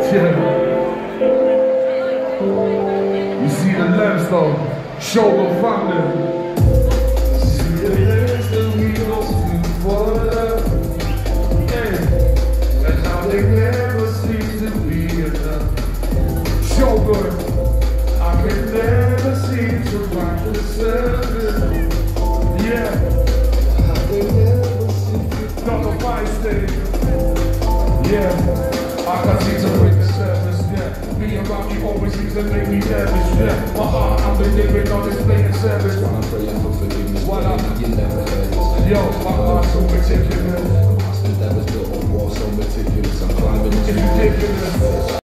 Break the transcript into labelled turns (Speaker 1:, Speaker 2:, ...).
Speaker 1: You see the limestone, shoulder family. See the limestone, we go to water. Hey, and how they never seem to be enough. Shoulder, I can never seem to find the surface. Yeah, how they never seem to find the fire stage. Yeah, I can see to break the surface, yeah. Being around you always seems to make me nervous, yeah. My heart, I'm delivering on display and service.
Speaker 2: While I'm praying for forgiveness,
Speaker 1: While I'm,
Speaker 2: you never heard it.
Speaker 1: Yo, my heart's so meticulous.
Speaker 2: Past endeavors built on war so meticulous. I'm climbing.
Speaker 1: It's ridiculous.